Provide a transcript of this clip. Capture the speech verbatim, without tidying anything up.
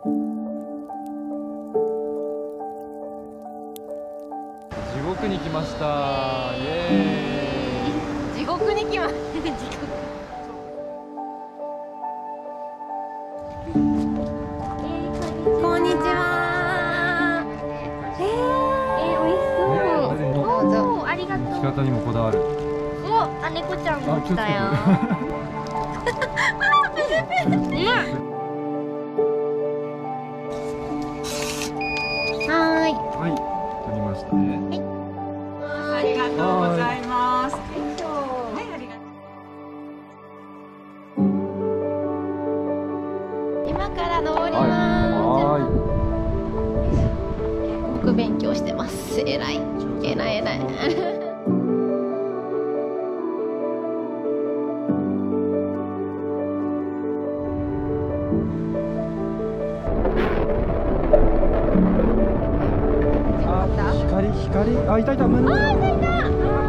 地獄に来ました。イエーイ。 地獄に来ました。地獄。こんにちは。えー、えー、美味しそう。おお、ありがとう。 仕方にもこだわる。 お、あ、猫ちゃんも来たよ。はい。 はい、取りましたね。 はい。 ありがとうございます。はい、ありがとう。 今から登りはまい。 す。僕勉強してます。えらい。えらいえらい。 光、光、あ、いたいた、目の前。 あ、いたいた。